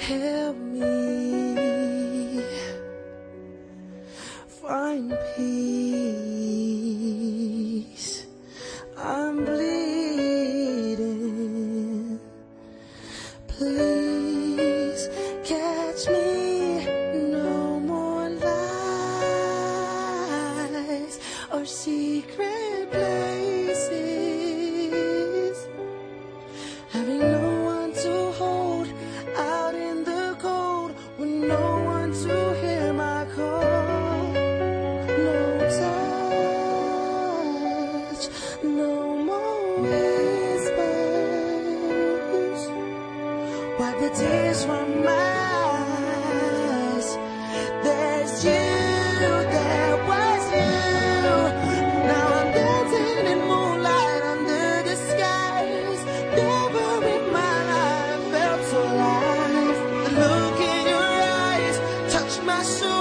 help me find peace. I'm bleeding. Please catch me. No more lies or secret places. Having no one to hold out in the cold, with no one to hear my call. No touch, no more whispers. Wipe the tears from my eyes. There's you, there was you. Now I'm dancing in moonlight under the skies. Never in my life felt so alive. The look in your eyes touched my soul.